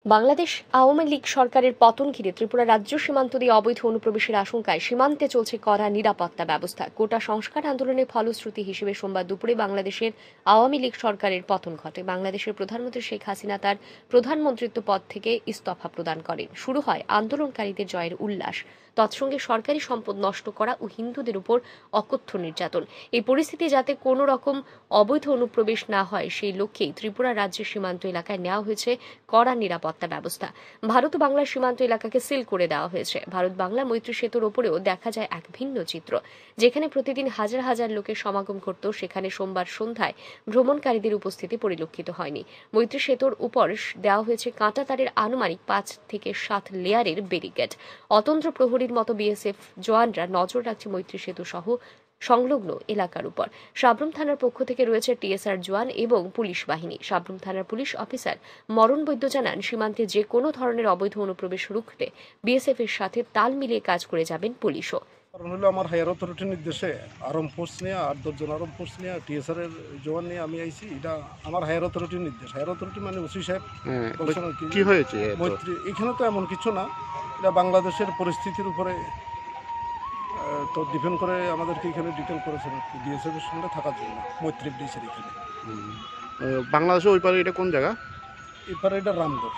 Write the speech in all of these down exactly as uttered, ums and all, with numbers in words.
বাংলাদেশ আওয়ামী লীগ সরকারের পতন ঘিরে ত্রিপুরা রাজ্য সীমান্ত দিয়ে অবৈধ অনুপ্রবেশের আশঙ্কায় সীমান্তে চলছে কড়া নিরাপত্তা ব্যবস্থা। কোটা সংস্কার আন্দোলনের ফলশ্রুতি হিসেবে সোমবার দুপুরে বাংলাদেশের আওয়ামী লীগ সরকারের পতন ঘটে। বাংলাদেশের প্রধানমন্ত্রী শেখ হাসিনা তার প্রধানমন্ত্রিত্ব পদ থেকে ইস্তফা প্রদান করেন। শুরু হয় আন্দোলনকারীদের জয়ের উল্লাস, তৎসঙ্গে সরকারি সম্পদ নষ্ট করা ও হিন্দুদের উপর অকথ্য নির্যাতন। এই পরিস্থিতি যাতে কোনো রকম অবৈধ অনুপ্রবেশ না হয় সেই লক্ষ্যেই ত্রিপুরা রাজ্যের সীমান্ত এলাকায় নেওয়া হয়েছে কড়া নিরাপত্তা ব্যবস্থা। ভারত ও বাংলার সীমান্ত এলাকাকে সিল করে দেওয়া হয়েছে। ভারত বাংলা মৈত্রী সেতুর ওপরেও দেখা যায় এক ভিন্ন চিত্র। যেখানে প্রতিদিন হাজার হাজার লোকের সমাগম করত, সেখানে সোমবার সন্ধ্যায় ভ্রমণকারীদের উপস্থিতি পরিলক্ষিত হয়নি। মৈত্রী সেতুর উপর দেওয়া হয়েছে কাঁটা তারের আনুমানিক পাঁচ থেকে সাত লেয়ারের ব্যারিকেড। অতন্ত্র প্রহরীর মতো বিএসএফ জওয়ানরা নজর রাখছে মৈত্রী সেতু সহ সংলগ্ন এলাকার উপর। সাবরুম থানার পক্ষ থেকে রয়েছে টিএসআর জওয়ান এবং পুলিশ বাহিনী। সাবরুম থানার পুলিশ অফিসার মরণ বৈদ্য জানান, সীমান্তে যে কোনো ধরনের অবৈধ অনুপ্রবেশ রুখতে বিএসএফ এর সাথে তাল মিলিয়ে কাজ করে যাবেন পুলিশও। কারণ হলো আমার হায়ার অথরিটির নির্দেশে আরম ফোর্স নিয়ে আট দশজন আরম ফোর্স নিয়ে টিএসআর এর জওয়ান নিয়ে আমি আইছি। এটা আমার হায়ার অথরিটির নির্দেশ। হায়ার অথরিটি মানে ওসি সাহেব কি হয়েছে মৈত্রী। এখানে তো এমন কিছু না, এটা বাংলাদেশের পরিস্থিতির উপরে তো ডিপেন্ড করে আমাদেরকে এখানে ডিটেল করেছেন বিএসএফ এর সঙ্গে থাকার জন্য মৈত্রী ব্রিজের এখানে। বাংলাদেশে ওই পারে এটা কোন জায়গা? এপারে এটা রামগড়।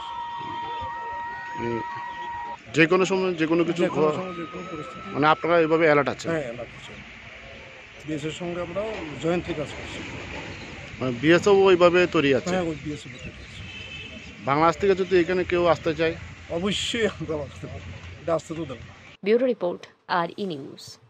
যে কোনো সময় যে কোনো কিছু পরিস্থিতি মানে আপনারা এভাবে অ্যালার্ট আছে? হ্যাঁ, অ্যালার্ট আছে। বিএসএফ সঙ্গে আমরা জয়েন্টলি কাজ করছি। মানে বিএসএফ ওইভাবে তৈরি আছে? হ্যাঁ, ওই বিএসএফ তৈরি আছে। বাংলাদেশ থেকে যদি এখানে কেউ আসতে চায় অবশ্যই আমরা আসতে পারবো, এটা আসতে তো দেবো। ব্যুরো রিপোর্ট, আর ই নিউজ।